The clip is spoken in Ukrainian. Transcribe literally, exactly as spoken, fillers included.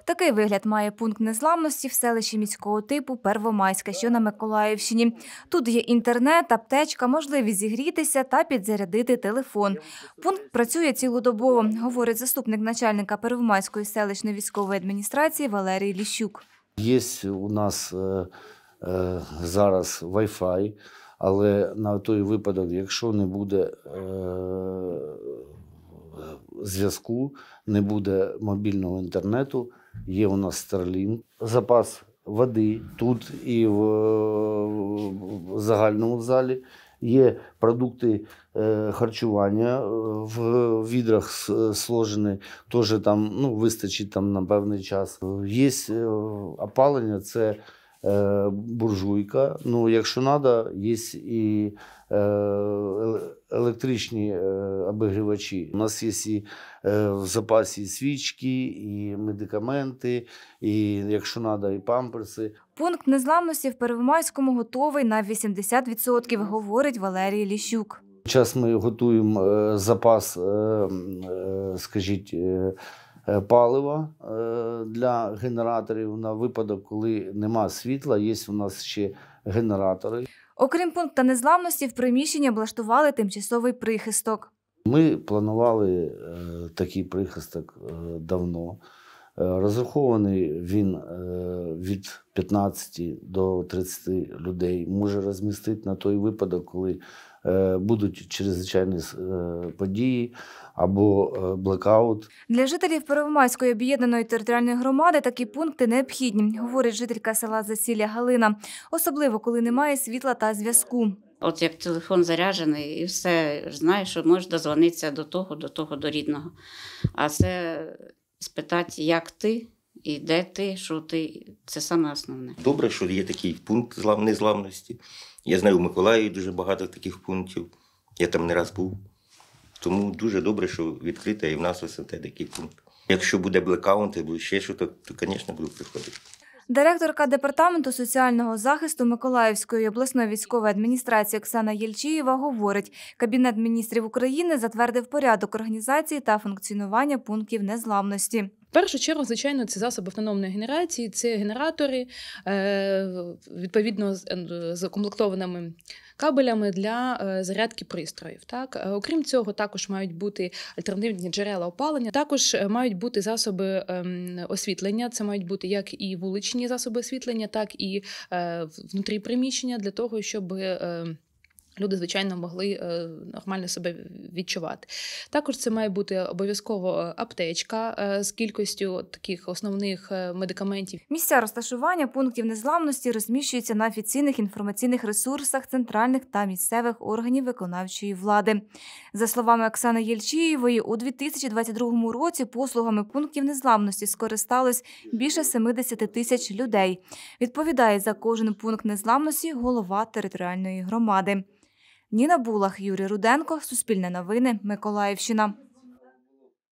Такий вигляд має пункт незламності в селищі міського типу Первомайське, що на Миколаївщині. Тут є інтернет, аптечка, можливість зігрітися та підзарядити телефон. Пункт працює цілодобово, говорить заступник начальника Первомайської селищної військової адміністрації Валерій Ліщук. Є у нас е, е, зараз Wi-Fi, але на той випадок, якщо не буде е, зв'язку, не буде мобільного інтернету, є у нас Starlink. Запас води тут і в, в загальному залі. Є продукти е, харчування в відрах сложені, теж там, ну, вистачить там на певний час. Є е, опалення, це е, буржуйка. Ну, якщо треба, є і е, електричні е, обігрівачі. У нас є і е, в запасі свічки, і медикаменти, і, якщо треба, і памперси. Пункт незламності в Первомайському готовий на вісімдесят відсотків, говорить Валерій Ліщук. Зараз ми готуємо запас, скажіть, палива для генераторів на випадок, коли немає світла, є у нас ще генератори. Окрім пункту незламності, в приміщенні облаштували тимчасовий прихисток. Ми планували такий прихисток давно. Розрахований він від п'ятнадцяти до тридцяти людей. Може розмістити на той випадок, коли будуть чрезвичайні події або блекаут. Для жителів Первомайської об'єднаної територіальної громади такі пункти необхідні, говорить жителька села Засілля Галина. Особливо, коли немає світла та зв'язку. От як телефон заряджений і все, знаєш, що можеш дозвонитися до того, до того, до рідного. А це спитати, як ти, і де ти, що ти, це саме основне. Добре, що є такий пункт незламності. Я знаю, у Миколаєві дуже багато таких пунктів. Я там не раз був. Тому дуже добре, що відкрите і в нас ось такий пункт. Якщо буде блекаут або ще щось, то, то, звісно, буду приходити. Директорка Департаменту соціального захисту Миколаївської обласної військової адміністрації Оксана Єльчієва говорить, Кабінет міністрів України затвердив порядок організації та функціонування пунктів незламності. В першу чергу, звичайно, це засоби автономної генерації, це генератори, відповідно з укомплектованими кабелями для зарядки пристроїв. Так? Окрім цього, також мають бути альтернативні джерела опалення, також мають бути засоби освітлення, це мають бути як і вуличні засоби освітлення, так і внутрі приміщення, для того, щоб люди, звичайно, могли нормально себе відчувати. Також це має бути обов'язково аптечка з кількістю таких основних медикаментів. Місця розташування пунктів незламності розміщуються на офіційних інформаційних ресурсах центральних та місцевих органів виконавчої влади. За словами Оксани Єльчієвої, у дві тисячі двадцять другому році послугами пунктів незламності скористалось більше семидесяти тисяч людей. Відповідає за кожен пункт незламності голова територіальної громади. Ніна Булах, Юрій Руденко, Суспільне новини, Миколаївщина.